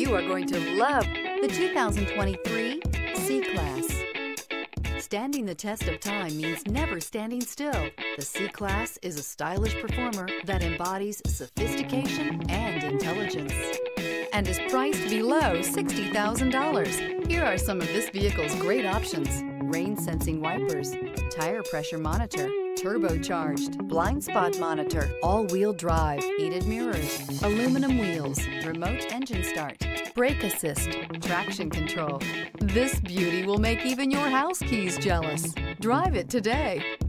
You are going to love the 2023 C-Class. Standing the test of time means never standing still. The C-Class is a stylish performer that embodies sophistication and intelligence and is priced below $60,000. Here are some of this vehicle's great options: rain sensing wipers, tire pressure monitor, turbocharged, blind spot monitor, all-wheel drive, heated mirrors, aluminum wheels, remote engine start, brake assist, traction control. This beauty will make even your house keys jealous. Drive it today.